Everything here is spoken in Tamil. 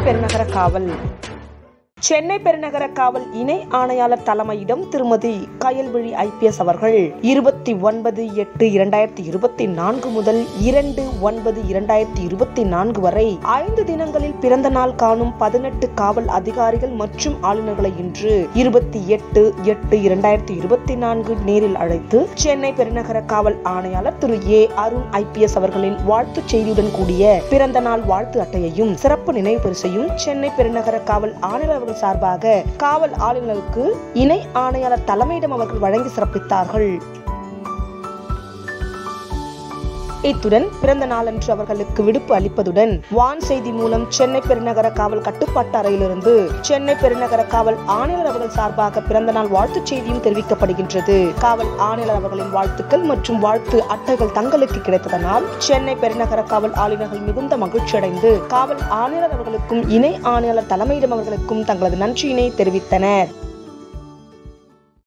பெருநகர காவல் சென்னை பெருநகர காவல் இணை ஆணையாளர் தலைமையிடம் திருமதி கயல்விழி IPS அவர்கள் 29/8/2024 முதல் 2/9/2024 வரை 5 தினங்களில் பிறந்த நாள் காணும் 18 காவல் அதிகாரிகள் மற்றும் ஆளுநர்களை இன்று 28/8/2024 நேரில் அழைத்து சென்னை பெருநகர காவல் ஆணையாளர் திரு A. அருண் IPS அவர்களின் வாழ்த்து செய்தியுடன் கூடிய பிறந்த நாள் வாழ்த்து அட்டையையும் சிறப்பு நினைவு பரிசையும் சென்னை பெருநகர காவல் ஆணையாளர் சார்பாக காவல் ஆளுநருக்கு இணை ஆணையாளர் தலைமையிடம் அவர்கள் வழங்கி சிறப்பித்தார்கள். இத்துடன் பிறந்த நாளன்று அவர்களுக்கு விடுப்பு அளிப்பதுடன் வான் செய்தி மூலம் சென்னை பெருநகர காவல் கட்டுப்பாட்டு அறையிலிருந்து சென்னை பெருநகர காவல் ஆணையாளர் அவர்கள் சார்பாக பிறந்த நாள் வாழ்த்துச் செய்தியும் தெரிவிக்கப்படுகின்றது. காவல் ஆணையாளர் அவர்களின் வாழ்த்துக்கள் மற்றும் வாழ்த்து அட்டைகள் தங்களுக்கு கிடைத்ததனால் சென்னை பெருநகர காவல் ஆளுநர்கள் மிகுந்த மகிழ்ச்சி அடைந்து காவல் ஆணையாளர் அவர்களுக்கும் இணை ஆணையாளர் தலைமையிடம் அவர்களுக்கும் தங்களது நன்றியினை தெரிவித்தனர்.